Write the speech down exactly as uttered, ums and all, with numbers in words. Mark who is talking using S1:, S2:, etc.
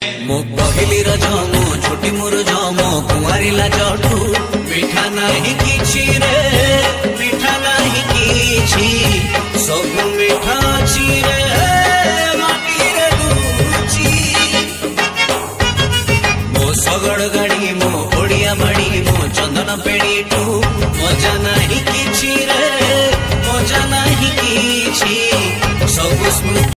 S1: मो पहली रज मो छोटी मोर जम कुआरी लाजठू पिठा नहीं किछि रे पिठा नहीं किछि सब मिठा अछि रे माटी रे रुचि मो सगड़ गाड़ी मो ओडिया बाड़ी मो चंदन पेड़ी टू मजा नहीं किछि रे मजा नहीं किछि सब स्मृति।